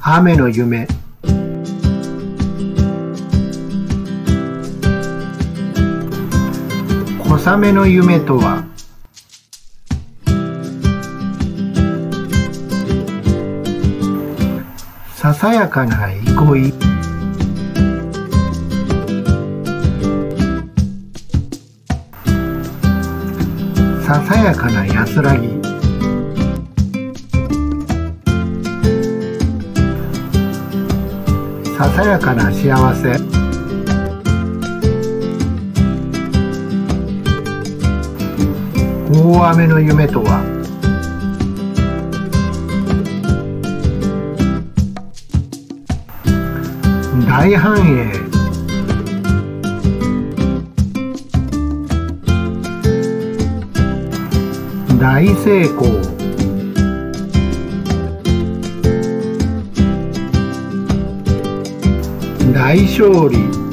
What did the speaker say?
雨の夢。小雨の夢とは、ささやかな憩い、ささやかな安らぎ、ささやかな幸せ。大雨の夢とは、大繁栄、大成功、大勝利。